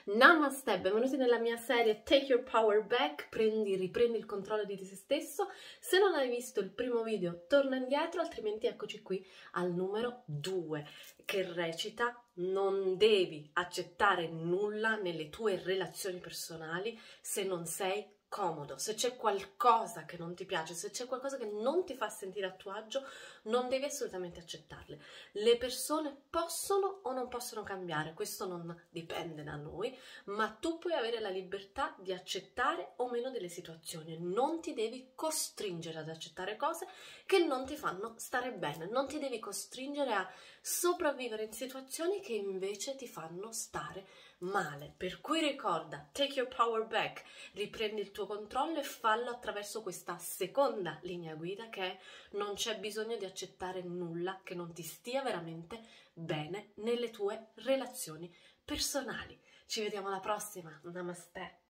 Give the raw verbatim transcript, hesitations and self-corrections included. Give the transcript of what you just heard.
Namaste, benvenuti nella mia serie Take Your Power Back, prendi, riprendi il controllo di te stesso. Se non hai visto il primo video, torna indietro, altrimenti eccoci qui al numero due, che recita: non devi accettare nulla nelle tue relazioni personali se non sei comodo. Se c'è qualcosa che non ti piace, se c'è qualcosa che non ti fa sentire a tuo agio, non devi assolutamente accettarle. Le persone possono o non possono cambiare, questo non dipende da noi, ma tu puoi avere la libertà di accettare o meno delle situazioni. Non ti devi costringere ad accettare cose che non ti fanno stare bene, non ti devi costringere a sopravvivere in situazioni che invece ti fanno stare male. Per cui ricorda, take your power back, riprendi il tuo controllo e fallo attraverso questa seconda linea guida, che è: non c'è bisogno di accettare nulla che non ti stia veramente bene nelle tue relazioni personali. Ci vediamo alla prossima. Namaste.